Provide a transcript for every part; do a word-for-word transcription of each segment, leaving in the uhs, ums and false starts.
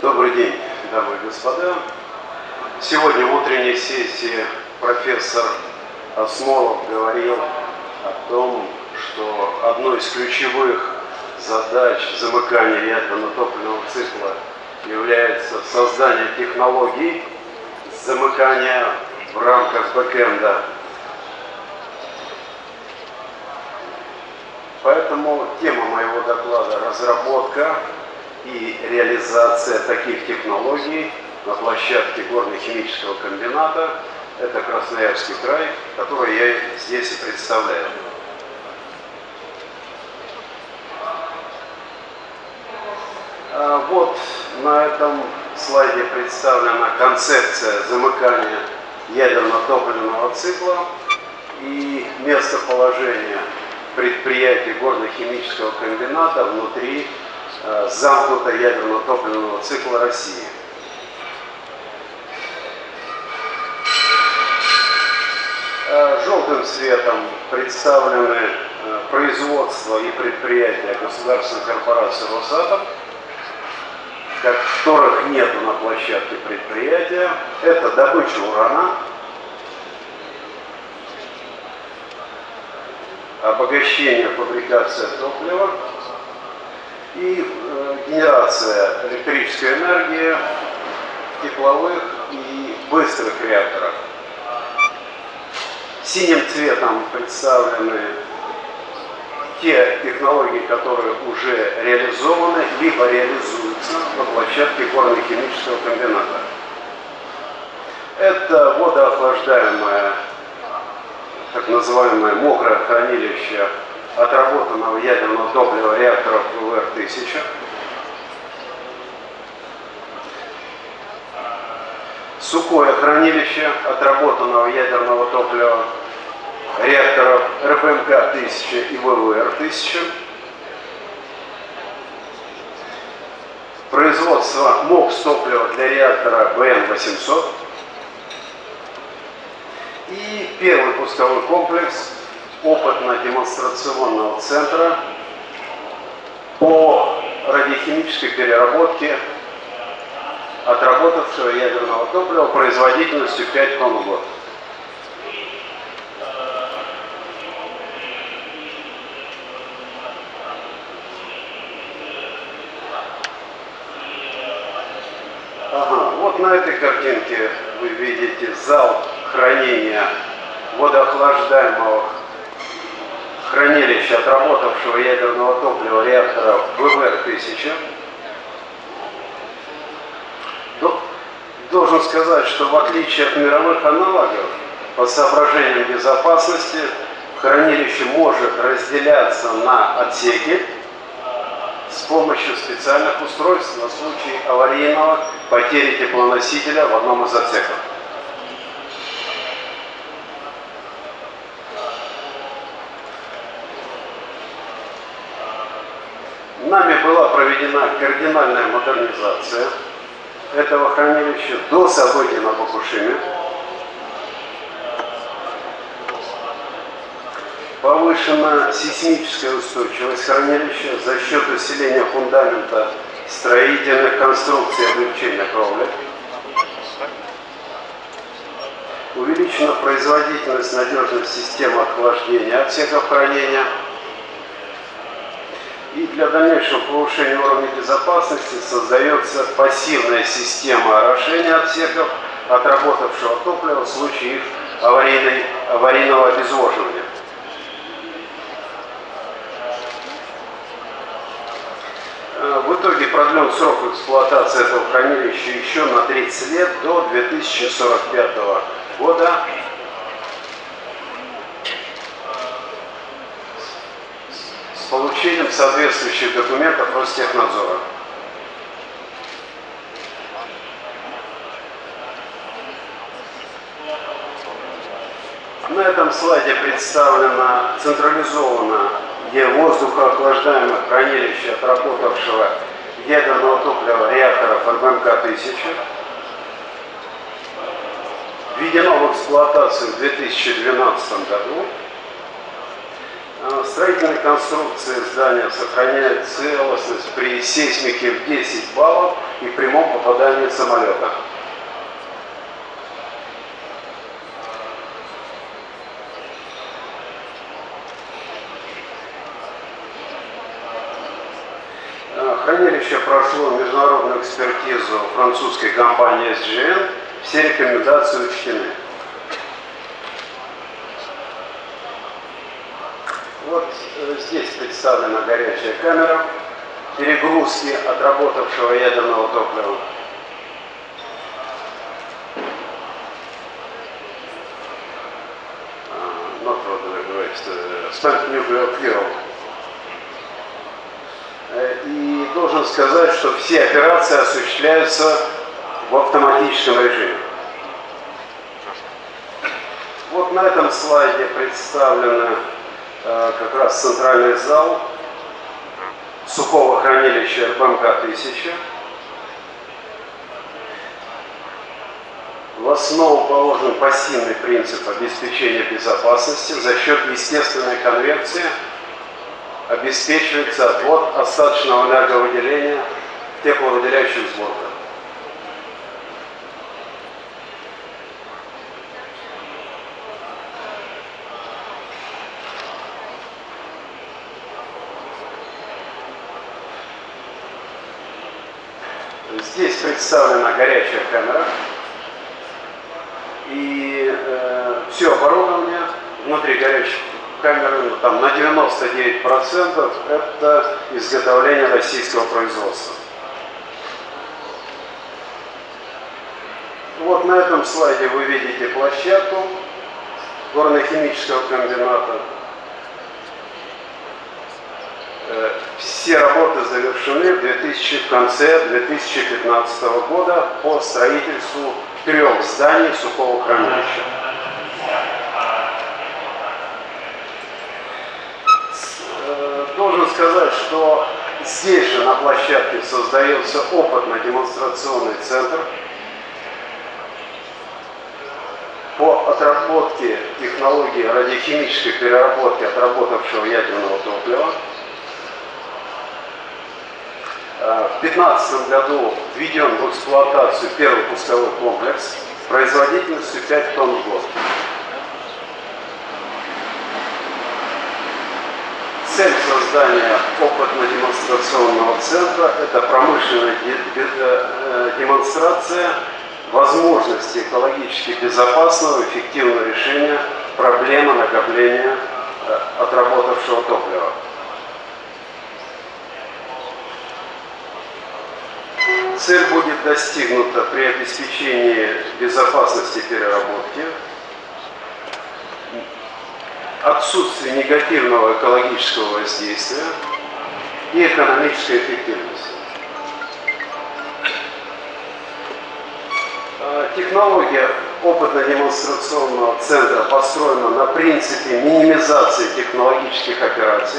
Добрый день, дамы и господа. Сегодня в утренней сессии профессор Осмолов говорил о том, что одной из ключевых задач замыкания ядерно-топливного цикла является создание технологий замыкания в рамках бэкэнда. Поэтому тема моего доклада – разработка и реализация таких технологий на площадке горно-химического комбината. Это Красноярский край, который я здесь и представляю. Вот на этом слайде представлена концепция замыкания ядерно-топливного цикла и местоположение предприятий горно-химического комбината внутри э, замкнутого ядерно-топливного цикла России. Э, желтым цветом представлены э, производство и предприятия государственной корпорации Росатом, которых нету на площадке предприятия. Это добыча урана, обогащение, фабрикация топлива и э, генерация электрической энергии в тепловых и быстрых реакторах. Синим цветом представлены те технологии, которые уже реализованы, либо реализуются на площадке горно-химического комбината. Это водоохлаждаемая, так называемое мокрое хранилище отработанного ядерного топлива реакторов вэ вэ эр тысяча. Сухое хранилище отработанного ядерного топлива реакторов эр бэ эм ка тысяча и вэ вэ эр тысяча. Производство мокс топлива для реактора бэ эн восемьсот. И первый пусковой комплекс опытно-демонстрационного центра по радиохимической переработке отработавшего ядерного топлива производительностью пять тонн в год. Ага, вот на этой картинке вы видите зал хранения водоохлаждаемого хранилища отработавшего ядерного топлива реактора вэ вэ эр тысяча. Должен сказать, что в отличие от мировых аналогов, по соображениям безопасности, хранилище может разделяться на отсеки с помощью специальных устройств на случай аварийного потери теплоносителя в одном из отсеков. Нами была проведена кардинальная модернизация этого хранилища до событий на Фукушиме. Повышена сейсмическая устойчивость хранилища за счет усиления фундамента строительных конструкций и облегчения кровли. Увеличена производительность, надежность системы охлаждения отсеков хранения. И для дальнейшего повышения уровня безопасности создается пассивная система орошения отсеков отработавшего топлива в случае их аварийной, аварийного обезвоживания. В итоге продлен срок эксплуатации этого хранилища еще на тридцать лет, до две тысячи сорок пятого года. С получением соответствующих документов Ростехнадзора. На этом слайде представлено централизованно воздухоохлаждаемое хранилище отработавшего ядерного топлива реакторов эр бэ эм ка тысяча. Введено в эксплуатацию в две тысячи двенадцатом году. Строительные конструкции здания сохраняют целостность при сейсмике в десять баллов и прямом бортования самолета. Хранилище прошло международную экспертизу французской компании эс джи эн, все рекомендации учтены. Вот здесь представлена горячая камера перегрузки отработавшего ядерного топлива. Not spent nuclear fuel. И должен сказать, что все операции осуществляются в автоматическом режиме. Вот на этом слайде представлен э, как раз центральный зал сухого хранилища эр бэ эм ка тысяча. В основу положен пассивный принцип обеспечения безопасности. За счет естественной конвекции обеспечивается отвод остаточного энерговыделения в тепловыделяющих сборках. Здесь представлена горячая камера. И э, все оборудование внутри горячих камеры, ну, там, на девяносто девять процентов это изготовление российского производства. Вот на этом слайде вы видите площадку горно-химического комбината. Э, все работы завершены в, две тысячи, в конце две тысячи пятнадцатого года по строительству трех зданий сухого хранилища. Должен сказать, что здесь же на площадке создается опытно-демонстрационный центр по отработке технологии радиохимической переработки отработавшего ядерного топлива. В две тысячи пятнадцатом году введен в эксплуатацию первый пусковой комплекс производительностью пять тонн в год. Цель создания опытно-демонстрационного центра – это промышленная демонстрация возможности экологически безопасного и эффективного решения проблемы накопления отработавшего топлива. Цель будет достигнута при обеспечении безопасности переработки, отсутствии негативного экологического воздействия и экономической эффективности. Технология опытно-демонстрационного центра построена на принципе минимизации технологических операций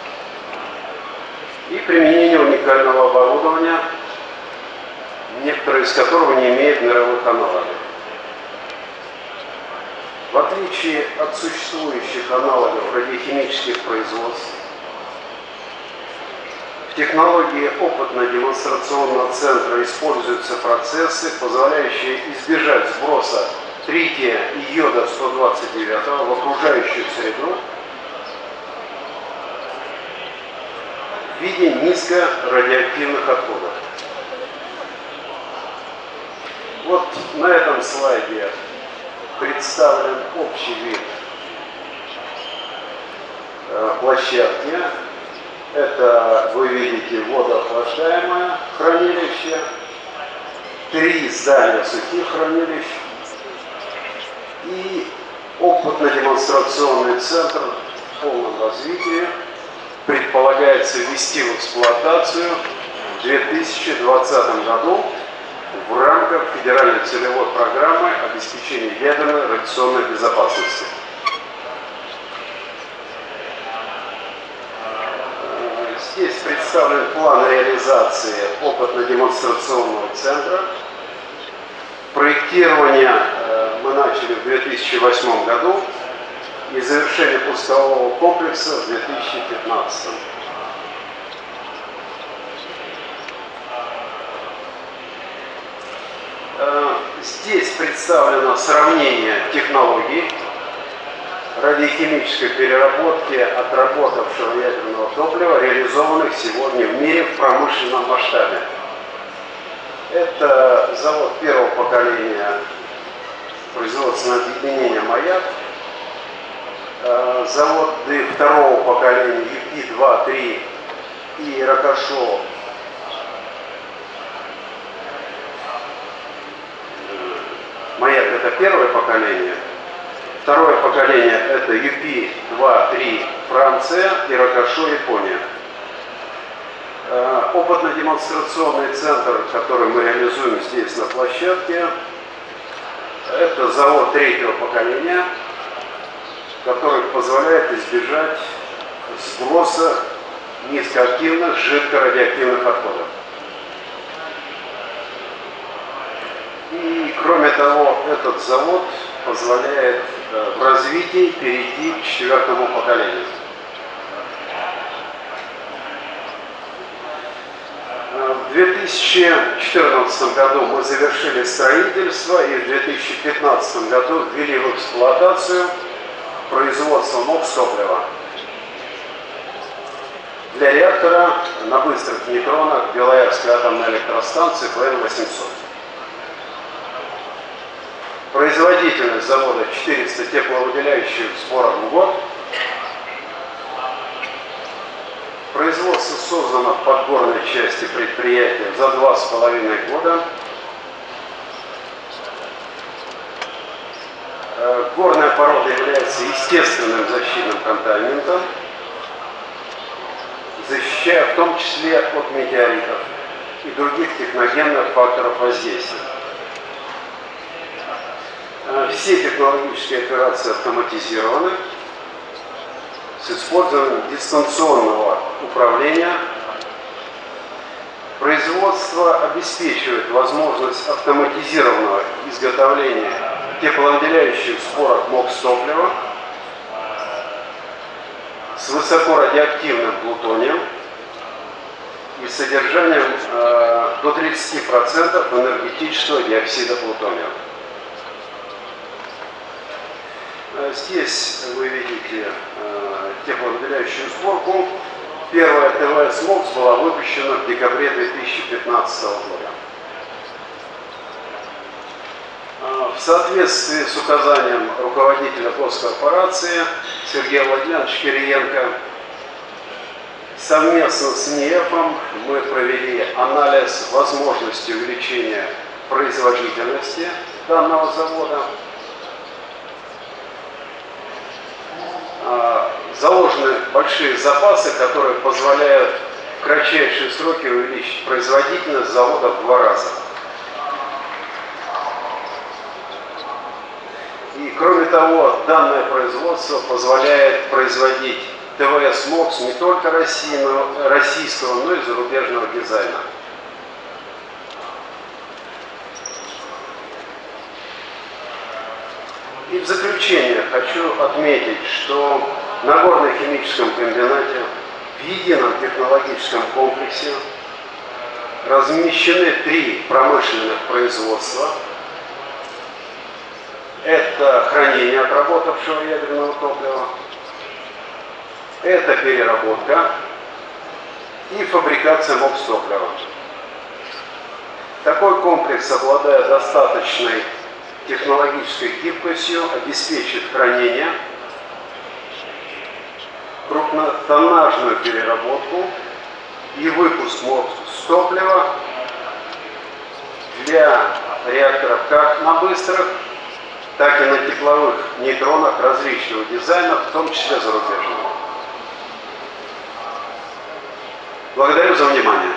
и применения уникального оборудования, некоторые из которого не имеют мировых аналогов. В отличие от существующих аналогов радиохимических производств, в технологии опытно-демонстрационного центра используются процессы, позволяющие избежать сброса трития и йода сто двадцать девять в окружающую среду в виде низкорадиоактивных отходов. Вот на этом слайде представлен общий вид площадки. Это, вы видите, водоохлаждаемое хранилище, три здания сухих хранилищ и опытно-демонстрационный центр в полном развитии предполагается ввести в эксплуатацию в две тысячи двадцатом году в рамках федеральной целевой программы обеспечения ядерной радиационной безопасности. Здесь представлен план реализации опытно-демонстрационного центра. Проектирование мы начали в две тысячи восьмом году и завершение пускового комплекса в две тысячи пятнадцатом. Здесь представлено сравнение технологий радиохимической переработки отработавшего ядерного топлива, реализованных сегодня в мире в промышленном масштабе. Это завод первого поколения производственного объединения «Маяк», заводы второго поколения ю пи два, три и Рокошо «Маяк» — это первое поколение. Второе поколение — это ю пи два, три Франция и Рокошо Япония. Опытно-демонстрационный центр, который мы реализуем здесь на площадке, это завод третьего поколения, который позволяет избежать сброса низкоактивных жидкорадиоактивных отходов. И кроме того, этот завод позволяет в развитии перейти к четвертому поколению. В две тысячи четырнадцатом году мы завершили строительство и в две тысячи пятнадцатом году ввели в эксплуатацию производство МОКС-топлива для реактора на быстрых нейтронах Белоярской атомной электростанции Пэ Эн восемьсот. Производительность завода четыреста тепловыделяющих сборок в год. Производство создано в подгорной части предприятия за два с половиной года. Горная порода является естественным защитным контаментом, защищая в том числе от метеоритов и других техногенных факторов воздействия. Все технологические операции автоматизированы с использованием дистанционного управления. Производство обеспечивает возможность автоматизированного изготовления тепловыделяющих сборок МОКС-топлива с высокорадиоактивным плутонием и содержанием э, до тридцати процентов энергетического диоксида плутония. Здесь вы видите э, тепловыделяющую сборку. Первая Тэ Вэ Эс МОКС была выпущена в декабре две тысячи пятнадцатого года. В соответствии с указанием руководителя госкорпорации Сергея Владимировича Кириенко, совместно с Эн И Эфом мы провели анализ возможности увеличения производительности данного завода. Заложены большие запасы, которые позволяют в кратчайшие сроки увеличить производительность завода в два раза. И кроме того, данное производство позволяет производить Тэ Вэ Эс МОКС не только российского, но и зарубежного дизайна. И в заключение хочу отметить, что на горно-химическом комбинате в едином технологическом комплексе размещены три промышленных производства. Это хранение отработавшего ядерного топлива, это переработка и фабрикация МОКС-топлива. Такой комплекс, обладая достаточной технологической гибкостью, обеспечит хранение, крупнотоннажную переработку и выпуск МОКС-топлива для реакторов как на быстрых, так и на тепловых нейтронах различного дизайна, в том числе зарубежного. Благодарю за внимание.